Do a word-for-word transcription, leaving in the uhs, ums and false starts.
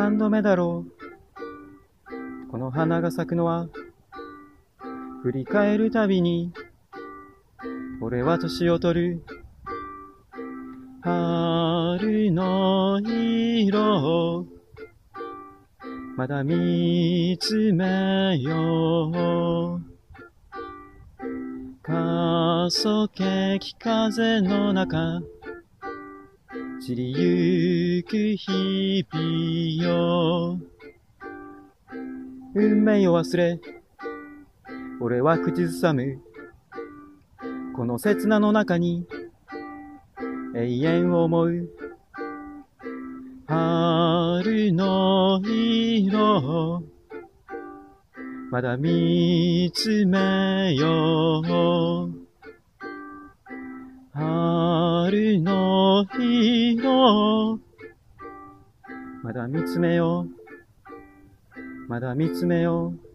何度目だろう。この花が咲くのは振り返るたびに俺は年を取る。春の色をまだ見つめよう。かそけき風の中散りゆく日々よ。運命を忘れ俺は口ずさむ。この刹那の中に永遠を思う。春の色をまだ見つめよう。春の色をまだ見つめよう。まだ見つめよう。